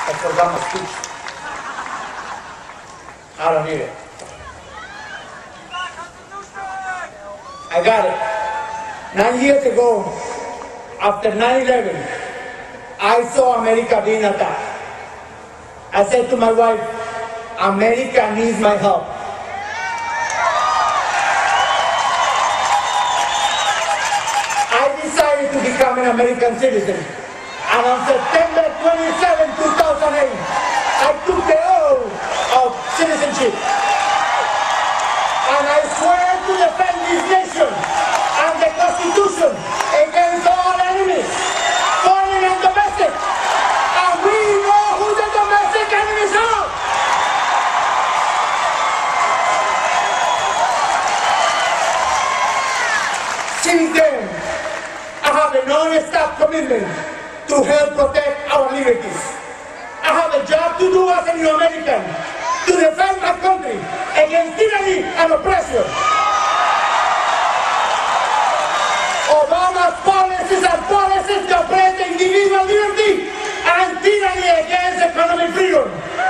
I forgot my speech. I don't need it. I got it. 9 years ago, after 9/11, I saw America being attacked. I said to my wife, America needs my help. I decided to become an American citizen. And on September 27, 2008, I took the oath of citizenship. And I swear to defend this nation and the Constitution against all enemies, foreign and domestic. And we know who the domestic enemies are. Since then, I have a non-stop commitment to help protect our liberties. I have a job to do as a new American, to defend my country against tyranny and oppression. Obama's policies are policies to oppress the individual liberty and tyranny against economic freedom.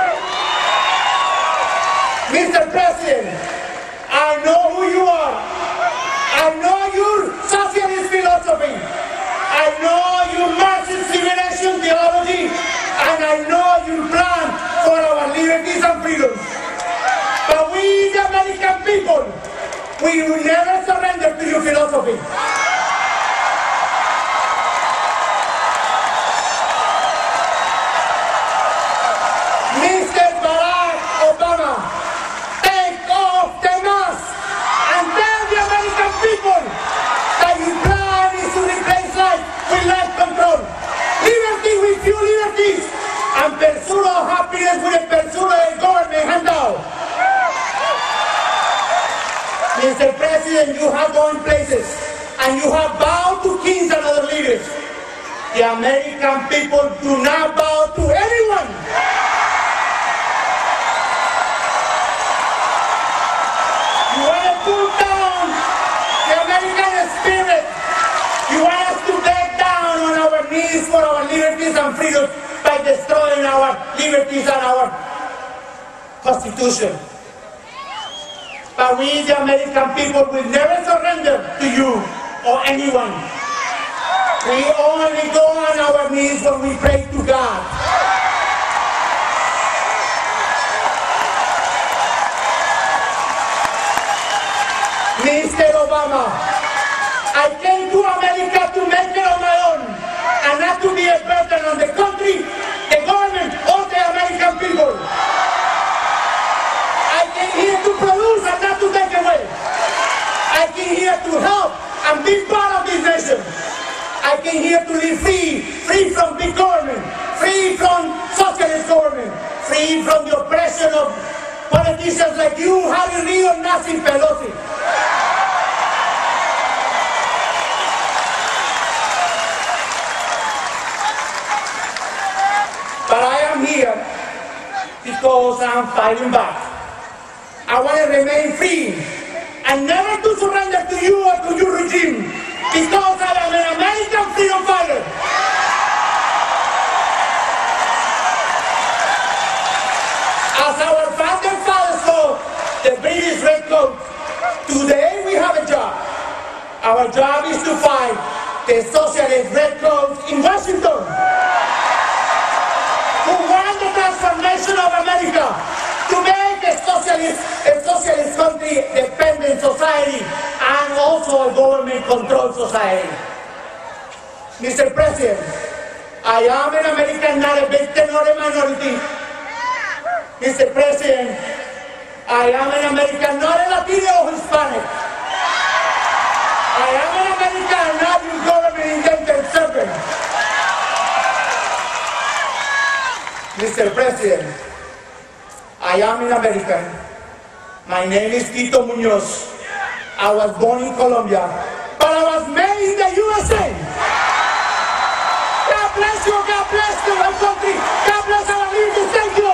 Mr. President, I know who you are. I know your socialist philosophy. I know your Marxist liberation theology. And I know your plan for our liberties and freedoms. But we, the American people, we will never surrender to your philosophy. Mr. Barack Obama, take off the mask and tell the American people that your plan is to replace life with life control, liberty with few liberties, and pursuit of happiness with a pursuit of a government handout. Mr. President, you have gone places, and you have bowed to kings and other leaders. The American people do not bow to anyone. You want to put down the American spirit. You want us to beg down on our knees for our liberties and freedoms by destroying our liberties and our Constitution. But we, the American people, will never surrender to you or anyone. We only go on our knees when we pray to God. Mr. Obama, I came to America to make it on my own and not to be a burden on the country, the government, or the American people. I came here to produce and not to take away. I came here to help and be part of this nation. I came here to live free from big government, free from socialist government, free from the oppression of politicians like you, Harry Reid, and Nancy Pelosi. But I am here because I'm fighting back. I want to remain free and never to surrender to you or to your regime because I am an American freedom fighter. As our founding fathers fought the British redcoat, today we have a job. Our job is to fight the socialist redcoats in Washington, who want the transformation of America to make a socialist country, dependent society, and also a government-controlled society. Mr. President, I am an American, not a victim or a minority. Mr. President, I am an American, not a Latino or Hispanic. I am an American, not your government indentured servant. Mr. President, I am an American. My name is Tito Munoz. I was born in Colombia, but I was made in the USA. God bless you, God bless our country, God bless our liberties. Thank you.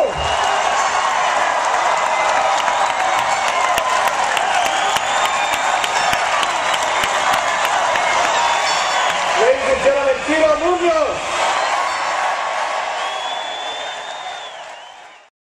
Ladies and gentlemen.